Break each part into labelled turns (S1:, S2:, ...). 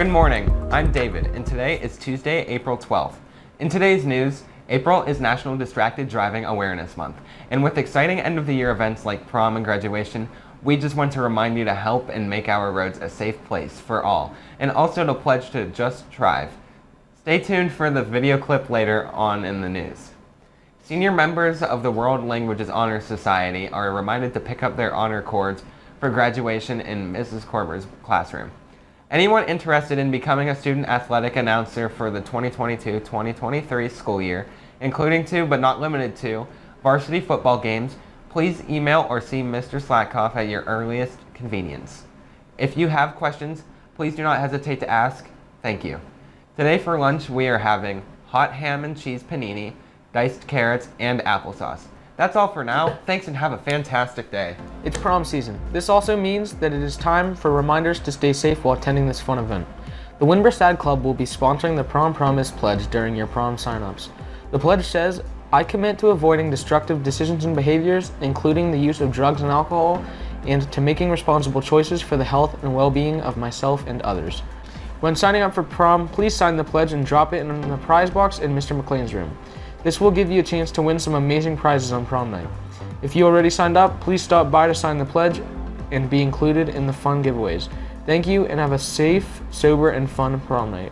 S1: Good morning, I'm David, and today is Tuesday, April 12th. In today's news, April is National Distracted Driving Awareness Month, and with exciting end-of-the-year events like prom and graduation, we just want to remind you to help and make our roads a safe place for all, and also to pledge to just drive. Stay tuned for the video clip later on in the news. Senior members of the World Languages Honor Society are reminded to pick up their honor cords for graduation in Mrs. Korber's classroom. Anyone interested in becoming a student athletic announcer for the 2022-2023 school year, including to but not limited to varsity football games, please email or see Mr. Slatkoff at your earliest convenience. If you have questions, please do not hesitate to ask. Thank you. Today for lunch we are having hot ham and cheese panini, diced carrots, and applesauce. That's all for now. Thanks and have a fantastic day.
S2: It's prom season. This also means that it is time for reminders to stay safe while attending this fun event. The Winberstad Club will be sponsoring the Prom Promise Pledge during your prom signups. The pledge says, I commit to avoiding destructive decisions and behaviors, including the use of drugs and alcohol, and to making responsible choices for the health and well-being of myself and others. When signing up for prom, please sign the pledge and drop it in the prize box in Mr. McLean's room. This will give you a chance to win some amazing prizes on prom night. If you already signed up, please stop by to sign the pledge and be included in the fun giveaways. Thank you and have a safe, sober, and fun prom night.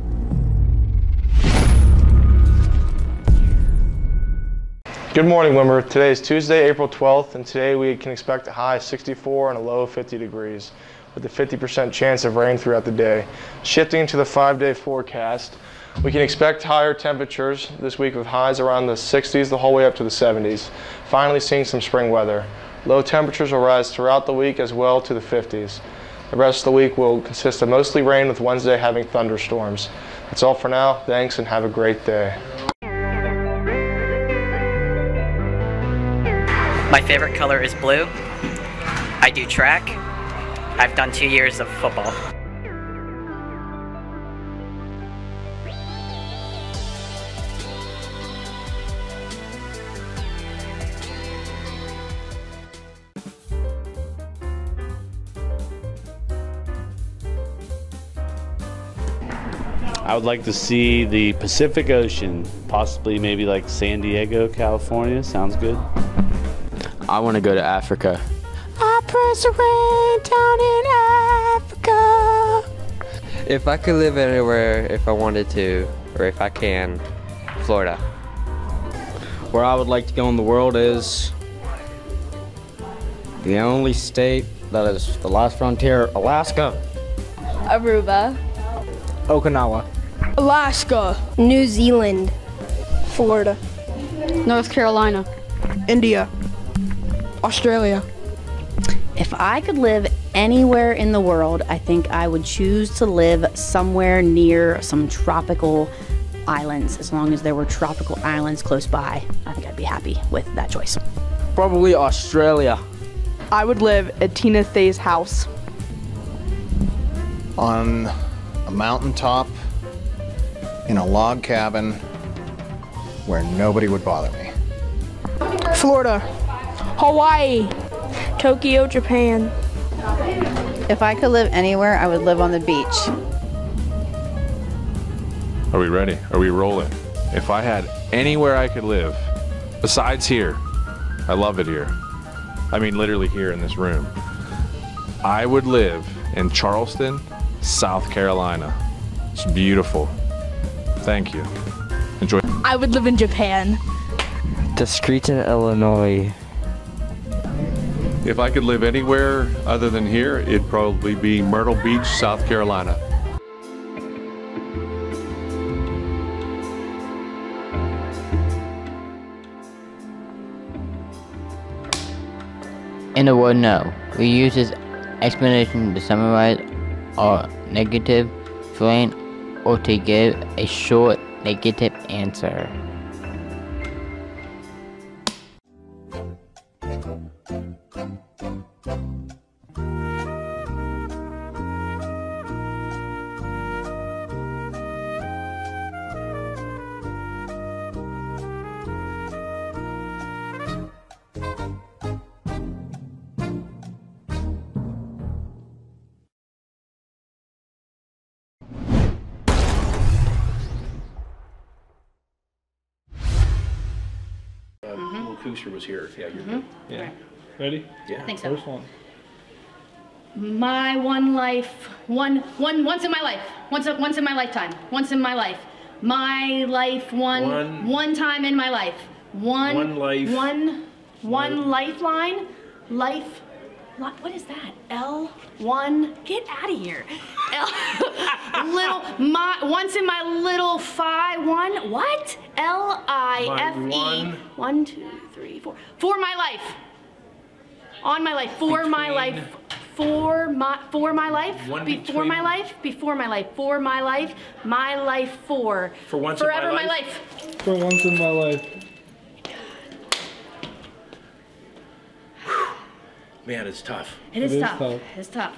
S3: Good morning, Wimmer. Today is Tuesday, April 12th, and today we can expect a high of 64 and a low of 50 degrees, with a 50% chance of rain throughout the day. Shifting to the 5-day forecast, we can expect higher temperatures this week with highs around the 60s the whole way up to the 70s, finally seeing some spring weather. Low temperatures will rise throughout the week as well to the 50s. The rest of the week will consist of mostly rain with Wednesday having thunderstorms. That's all for now. Thanks and have a great day.
S4: My favorite color is blue. I do track. I've done 2 years of football.
S5: I would like to see the Pacific Ocean, possibly maybe like San Diego, California. Sounds good.
S6: I want to go to Africa.
S7: I press the rain down in Africa.
S8: If I could live anywhere, if I wanted to, or if I can, Florida.
S6: Where I would like to go in the world is the only state that is the last frontier, Alaska.
S9: Aruba.
S2: Okinawa.
S9: Alaska.
S10: New Zealand.
S9: Florida.
S11: North Carolina.
S9: India. Australia.
S12: If I could live anywhere in the world, I think I would choose to live somewhere near some tropical islands. As long as there were tropical islands close by, I think I'd be happy with that choice.
S6: Probably Australia.
S9: I would live at Tina Fey's house.
S13: On a mountaintop in a log cabin where nobody would bother me.
S9: Florida. Hawaii.
S10: Tokyo, Japan.
S14: If I could live anywhere, I would live on the beach.
S15: Are we ready? Are we rolling? If I had anywhere I could live, besides here, I love it here. I mean literally here in this room. I would live in Charleston, South Carolina. It's beautiful. Thank you. Enjoy.
S9: I would live in Japan.
S8: Discreton, Illinois.
S15: If I could live anywhere other than here, it'd probably be Myrtle Beach, South Carolina.
S16: In the word no, we use this explanation to summarize our negative feeling or to give a short negative answer.
S17: Kuchar was here. Yeah, you're good.
S18: Yeah. Ready?
S17: Yeah.
S12: I think so.
S18: First one.
S12: My one life, once in my life, once in my lifetime, once in my life. My life, one time in my life. One lifeline, what is that? L1, get out of here. Once in my little what? L-I-F-E. 1, 2, 3, 4. For my life. On my life, for my life. For my life, before my life, for my life, my life for
S17: once
S12: forever
S17: in my
S12: life.
S18: For once in my life.
S17: Man, it's tough.
S12: It is tough. It's tough.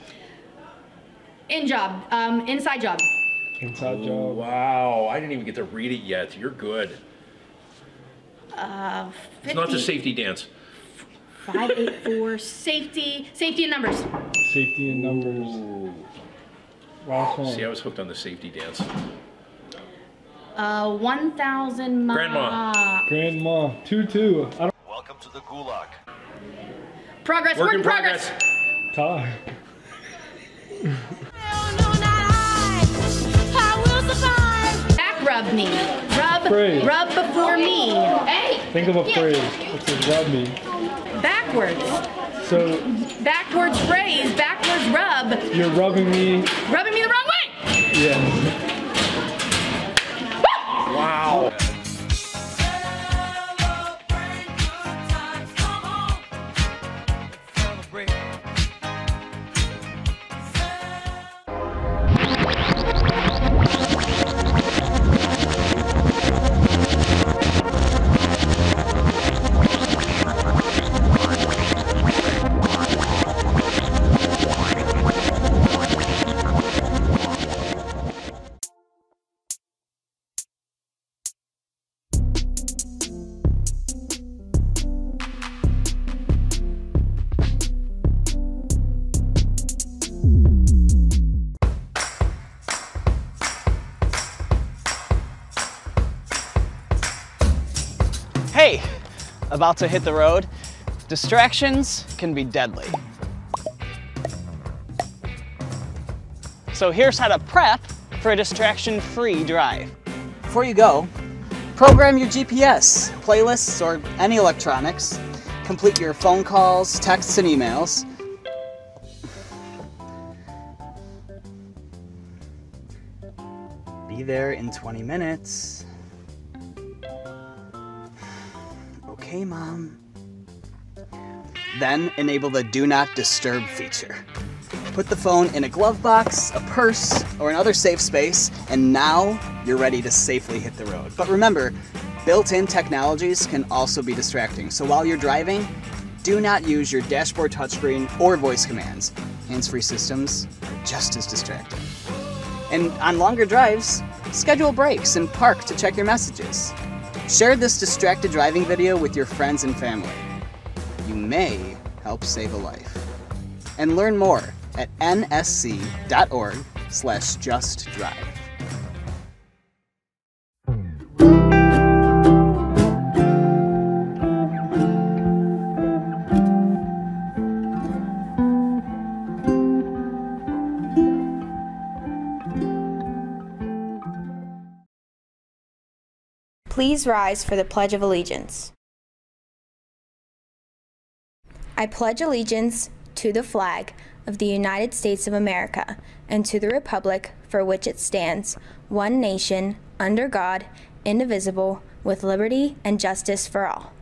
S12: Inside job.
S18: Inside job.
S17: Wow, I didn't even get to read it yet. You're good.
S12: 50,
S17: it's not the safety dance.
S12: 5, 8, 4, safety in numbers.
S18: Safety in numbers.
S17: Ooh.
S18: Last one.
S17: See, I was hooked on the safety dance.
S12: 1,000
S17: Grandma.
S18: 2-2.
S19: Welcome to the Gulag.
S12: Progress. Work in progress.
S18: Tie.
S12: Back rub me.
S18: Phrase.
S12: Rub before me. Hey.
S18: Think of a phrase. It says rub me.
S12: Backwards.
S18: So.
S12: Backwards phrase. Backwards rub.
S18: You're rubbing me.
S12: Rubbing me the wrong way.
S18: Yeah.
S17: Wow.
S20: Hey, about to hit the road? Distractions can be deadly. So here's how to prep for a distraction-free drive. Before you go, program your GPS, playlists, or any electronics. Complete your phone calls, texts, and emails. Be there in 20 minutes. Okay, Mom. Then enable the Do Not Disturb feature. Put the phone in a glove box, a purse, or another safe space, and now you're ready to safely hit the road. But remember, built-in technologies can also be distracting, so while you're driving, do not use your dashboard touchscreen or voice commands. Hands-free systems are just as distracting. And on longer drives, schedule breaks and park to check your messages. Share this distracted driving video with your friends and family. You may help save a life. And learn more at nsc.org/justdrive.
S21: Please rise for the Pledge of Allegiance. I pledge allegiance to the flag of the United States of America and to the republic for which it stands, one nation, under God, indivisible, with liberty and justice for all.